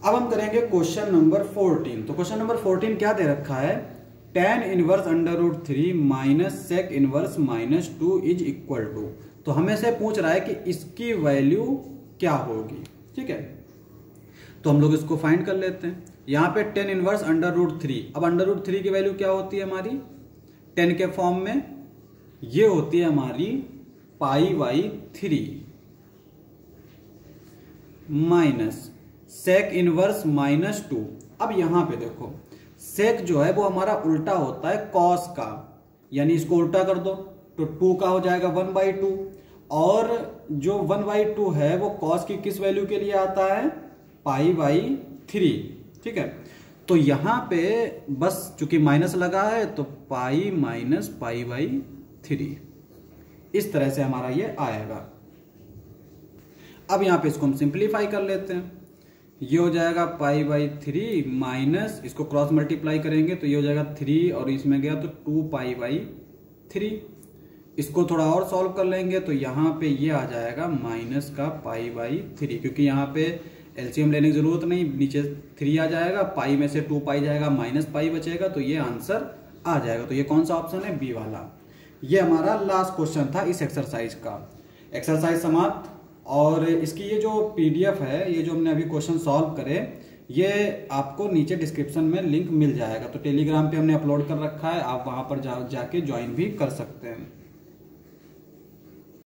अब हम करेंगे क्वेश्चन नंबर 14। तो क्वेश्चन नंबर 14 क्या दे रखा है, tan inverse under root 3 minus sec inverse minus 2 is equal to. तो हमें से पूछ रहा है कि इसकी वैल्यू क्या होगी। ठीक है, तो हम लोग इसको फाइंड कर लेते हैं। यहाँ पे tan इनवर्स अंडर रूट 3, अब अंडर रूट 3 की वैल्यू क्या होती है हमारी, 10 के फॉर्म में, ये होती है हमारी pi by 3 minus sec inverse minus 2। अब यहां पे देखो सेक जो है वो हमारा उल्टा होता है कॉस का, यानी इसको उल्टा कर दो तो 2 का हो जाएगा 1/2, और जो 1/2 है वो कॉस की किस वैल्यू के लिए आता है, पाई बाई 3। ठीक है, तो यहां पे बस चूंकि माइनस लगा है तो पाई माइनस पाई बाई 3, इस तरह से हमारा ये आएगा। अब यहां पे इसको हम सिंप्लीफाई कर लेते हैं, ये हो जाएगा पाई बाई 3 माइनस, इसको क्रॉस मल्टीप्लाई करेंगे तो ये हो जाएगा 3 और इसमें गया तो 2 पाई बाई 3। इसको थोड़ा और सॉल्व कर लेंगे तो यहाँ पे ये आ जाएगा माइनस का पाई बाई 3, क्योंकि यहाँ पे एलसीएम लेने की जरूरत नहीं, नीचे 3 आ जाएगा, पाई में से 2 पाई जाएगा, माइनस पाई बचेगा, तो ये आंसर आ जाएगा। तो ये कौन सा ऑप्शन है, बी वाला। ये हमारा लास्ट क्वेश्चन था इस एक्सरसाइज का। एक्सरसाइज समाप्त। और इसकी ये जो पीडीएफ है, ये जो हमने अभी क्वेश्चन सॉल्व करे, ये आपको नीचे डिस्क्रिप्शन में लिंक मिल जाएगा। तो टेलीग्राम पे हमने अपलोड कर रखा है, आप वहां पर जाके ज्वाइन भी कर सकते हैं।